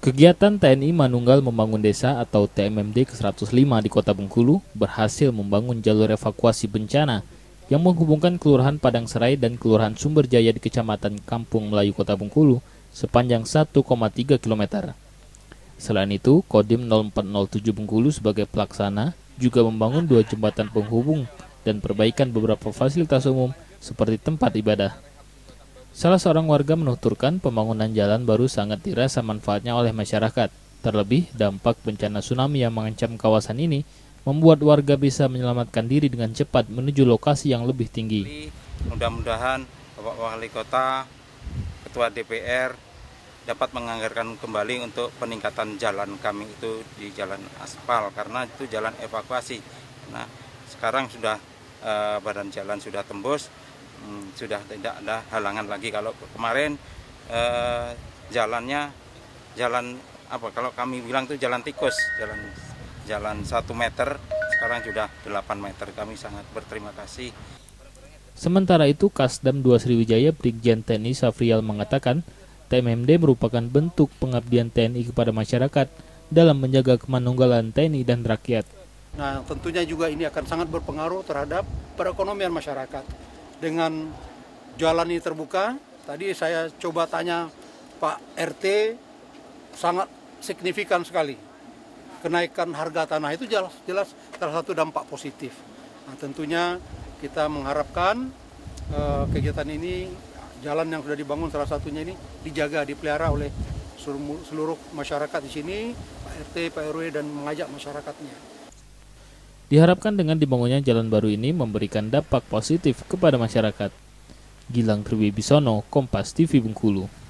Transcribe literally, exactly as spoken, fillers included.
Kegiatan T N I Manunggal Membangun Desa atau T M M D ke seratus lima di Kota Bengkulu berhasil membangun jalur evakuasi bencana yang menghubungkan Kelurahan Padang Serai dan Kelurahan Sumber Jaya di Kecamatan Kampung Melayu Kota Bengkulu sepanjang satu koma tiga kilometer. Selain itu, Kodim nol empat nol tujuh Bengkulu sebagai pelaksana juga membangun dua jembatan penghubung dan perbaikan beberapa fasilitas umum seperti tempat ibadah. Salah seorang warga menuturkan pembangunan jalan baru sangat dirasa manfaatnya oleh masyarakat. Terlebih, dampak bencana tsunami yang mengancam kawasan ini membuat warga bisa menyelamatkan diri dengan cepat menuju lokasi yang lebih tinggi. Mudah-mudahan Bapak Wali Kota, Ketua D P R dapat menganggarkan kembali untuk peningkatan jalan kami itu di jalan aspal, karena itu jalan evakuasi. Nah, sekarang sudah eh, badan jalan sudah tembus, hmm, sudah tidak ada halangan lagi. Kalau kemarin eh, jalannya jalan apa? Kalau kami bilang itu jalan tikus, jalan jalan satu meter, sekarang sudah delapan meter. Kami sangat berterima kasih. Sementara itu, Kasdam dua Sriwijaya Brigjen T N I Safrial mengatakan T M M D merupakan bentuk pengabdian T N I kepada masyarakat dalam menjaga kemanunggalan T N I dan rakyat. Nah, tentunya juga ini akan sangat berpengaruh terhadap perekonomian masyarakat. Dengan jalan ini terbuka, tadi saya coba tanya Pak R T, sangat signifikan sekali. Kenaikan harga tanah itu jelas, jelas salah satu dampak positif. Nah, tentunya kita mengharapkan uh, kegiatan ini, jalan yang sudah dibangun salah satunya ini dijaga, dipelihara oleh seluruh, seluruh masyarakat di sini, Pak R T, Pak R W, dan mengajak masyarakatnya. Diharapkan dengan dibangunnya jalan baru ini memberikan dampak positif kepada masyarakat. Gilang Triwibisono, Kompas T V Bengkulu.